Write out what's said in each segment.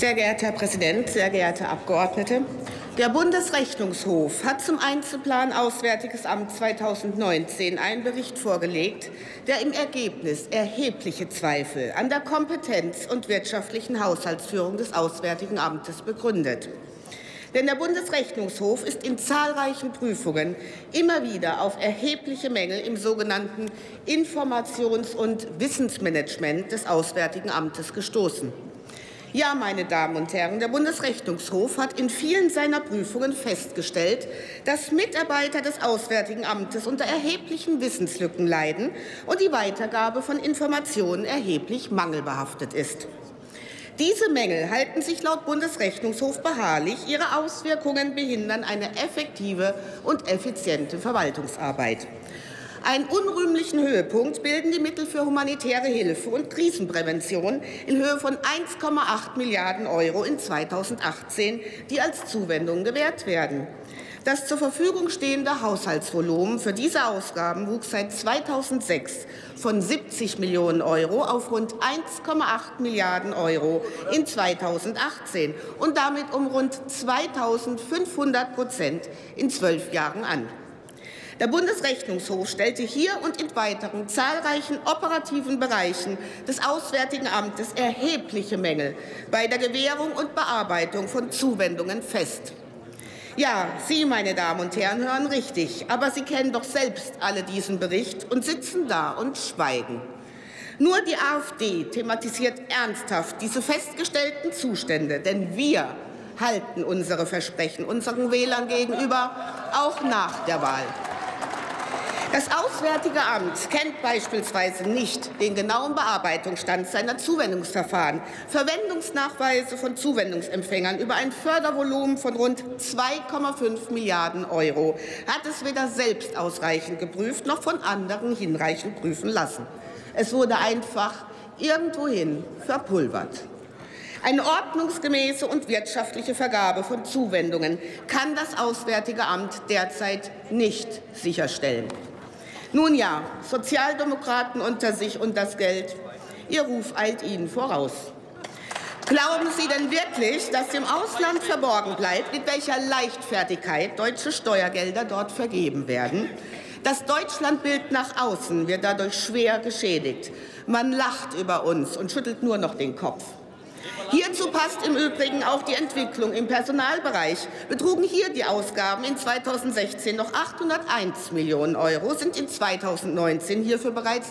Sehr geehrter Herr Präsident, sehr geehrte Abgeordnete! Der Bundesrechnungshof hat zum Einzelplan Auswärtiges Amt 2019 einen Bericht vorgelegt, der im Ergebnis erhebliche Zweifel an der Kompetenz und wirtschaftlichen Haushaltsführung des Auswärtigen Amtes begründet. Denn der Bundesrechnungshof ist in zahlreichen Prüfungen immer wieder auf erhebliche Mängel im sogenannten Informations- und Wissensmanagement des Auswärtigen Amtes gestoßen. Ja, meine Damen und Herren, der Bundesrechnungshof hat in vielen seiner Prüfungen festgestellt, dass Mitarbeiter des Auswärtigen Amtes unter erheblichen Wissenslücken leiden und die Weitergabe von Informationen erheblich mangelbehaftet ist. Diese Mängel halten sich laut Bundesrechnungshof beharrlich. Ihre Auswirkungen behindern eine effektive und effiziente Verwaltungsarbeit. Einen unrühmlichen Höhepunkt bilden die Mittel für humanitäre Hilfe und Krisenprävention in Höhe von 1,8 Milliarden € in 2018, die als Zuwendung gewährt werden. Das zur Verfügung stehende Haushaltsvolumen für diese Ausgaben wuchs seit 2006 von 70 Millionen € auf rund 1,8 Milliarden € in 2018 und damit um rund 2.500% in 12 Jahren an. Der Bundesrechnungshof stellte hier und in weiteren zahlreichen operativen Bereichen des Auswärtigen Amtes erhebliche Mängel bei der Gewährung und Bearbeitung von Zuwendungen fest. Ja, Sie, meine Damen und Herren, hören richtig, aber Sie kennen doch selbst alle diesen Bericht und sitzen da und schweigen. Nur die AfD thematisiert ernsthaft diese festgestellten Zustände, denn wir halten unsere Versprechen unseren Wählern gegenüber auch nach der Wahl. Das Auswärtige Amt kennt beispielsweise nicht den genauen Bearbeitungsstand seiner Zuwendungsverfahren. Verwendungsnachweise von Zuwendungsempfängern über ein Fördervolumen von rund 2,5 Milliarden € hat es weder selbst ausreichend geprüft noch von anderen hinreichend prüfen lassen. Es wurde einfach irgendwohin verpulvert. Eine ordnungsgemäße und wirtschaftliche Vergabe von Zuwendungen kann das Auswärtige Amt derzeit nicht sicherstellen. Nun ja, Sozialdemokraten unter sich und das Geld, Ihr Ruf eilt Ihnen voraus. Glauben Sie denn wirklich, dass im Ausland verborgen bleibt, mit welcher Leichtfertigkeit deutsche Steuergelder dort vergeben werden? Das Deutschlandbild nach außen wird dadurch schwer geschädigt. Man lacht über uns und schüttelt nur noch den Kopf. Hierzu passt im Übrigen auch die Entwicklung im Personalbereich. Betrugen hier die Ausgaben in 2016 noch 801 Millionen €, sind in 2019 hierfür bereits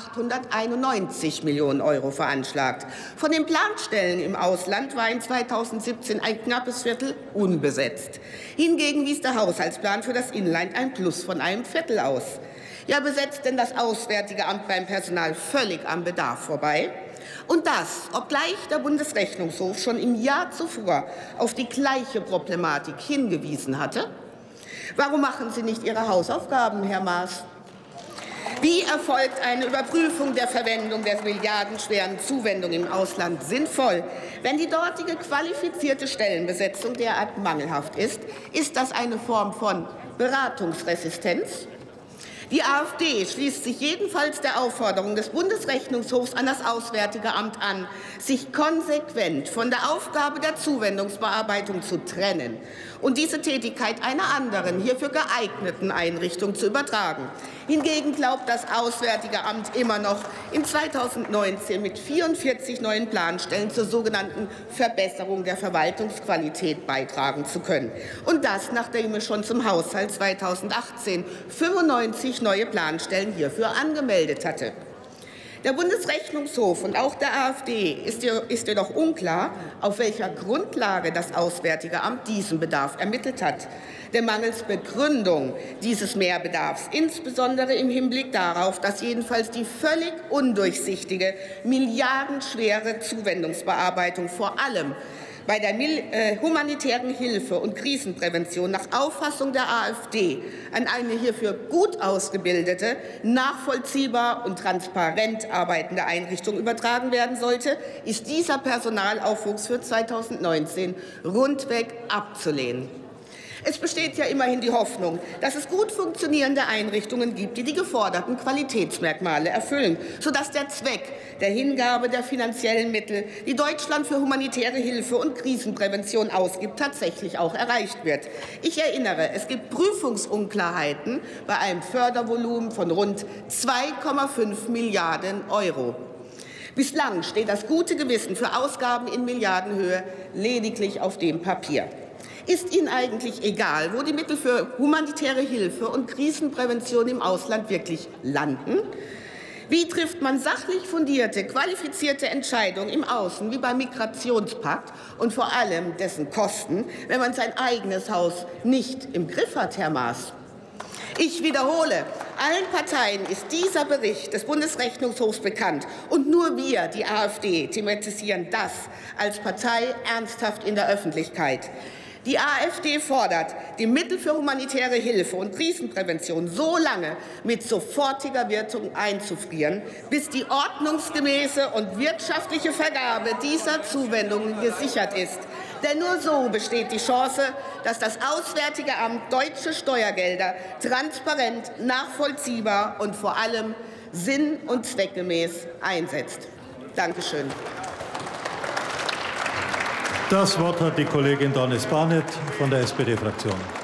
891 Millionen € veranschlagt. Von den Planstellen im Ausland war in 2017 ein knappes Viertel unbesetzt. Hingegen wies der Haushaltsplan für das Inland ein Plus von einem Viertel aus. Ja, besetzt denn das Auswärtige Amt beim Personal völlig am Bedarf vorbei? Und das, obgleich der Bundesrechnungshof schon im Jahr zuvor auf die gleiche Problematik hingewiesen hatte? Warum machen Sie nicht Ihre Hausaufgaben, Herr Maas? Wie erfolgt eine Überprüfung der Verwendung der milliardenschweren Zuwendung im Ausland sinnvoll? Wenn die dortige qualifizierte Stellenbesetzung derart mangelhaft ist, ist das eine Form von Beratungsresistenz? Die AfD schließt sich jedenfalls der Aufforderung des Bundesrechnungshofs an das Auswärtige Amt an, sich konsequent von der Aufgabe der Zuwendungsbearbeitung zu trennen und diese Tätigkeit einer anderen, hierfür geeigneten Einrichtung zu übertragen. Hingegen glaubt das Auswärtige Amt immer noch, in 2019 mit 44 neuen Planstellen zur sogenannten Verbesserung der Verwaltungsqualität beitragen zu können. Und das, nachdem es schon zum Haushalt 2018 95 neue Planstellen hierfür angemeldet hatte. Der Bundesrechnungshof und auch der AfD ist jedoch unklar, auf welcher Grundlage das Auswärtige Amt diesen Bedarf ermittelt hat. Denn mangels Begründung dieses Mehrbedarfs, insbesondere im Hinblick darauf, dass jedenfalls die völlig undurchsichtige, milliardenschwere Zuwendungsbearbeitung vor allem bei der humanitären Hilfe und Krisenprävention nach Auffassung der AfD an eine hierfür gut ausgebildete, nachvollziehbar und transparent arbeitende Einrichtung übertragen werden sollte, ist dieser Personalaufwuchs für 2019 rundweg abzulehnen. Es besteht ja immerhin die Hoffnung, dass es gut funktionierende Einrichtungen gibt, die die geforderten Qualitätsmerkmale erfüllen, sodass der Zweck der Hingabe der finanziellen Mittel, die Deutschland für humanitäre Hilfe und Krisenprävention ausgibt, tatsächlich auch erreicht wird. Ich erinnere, es gibt Prüfungsunklarheiten bei einem Fördervolumen von rund 2,5 Milliarden Euro. Bislang steht das gute Gewissen für Ausgaben in Milliardenhöhe lediglich auf dem Papier. Ist Ihnen eigentlich egal, wo die Mittel für humanitäre Hilfe und Krisenprävention im Ausland wirklich landen? Wie trifft man sachlich fundierte, qualifizierte Entscheidungen im Außen, wie beim Migrationspakt und vor allem dessen Kosten, wenn man sein eigenes Haus nicht im Griff hat, Herr Maaß? Ich wiederhole, allen Parteien ist dieser Bericht des Bundesrechnungshofs bekannt. Und nur wir, die AfD, thematisieren das als Partei ernsthaft in der Öffentlichkeit. Die AfD fordert, die Mittel für humanitäre Hilfe und Krisenprävention so lange mit sofortiger Wirkung einzufrieren, bis die ordnungsgemäße und wirtschaftliche Vergabe dieser Zuwendungen gesichert ist. Denn nur so besteht die Chance, dass das Auswärtige Amt deutsche Steuergelder transparent, nachvollziehbar und vor allem sinn- und zweckgemäß einsetzt. Dankeschön. Das Wort hat die Kollegin Dornis-Barnett von der SPD-Fraktion.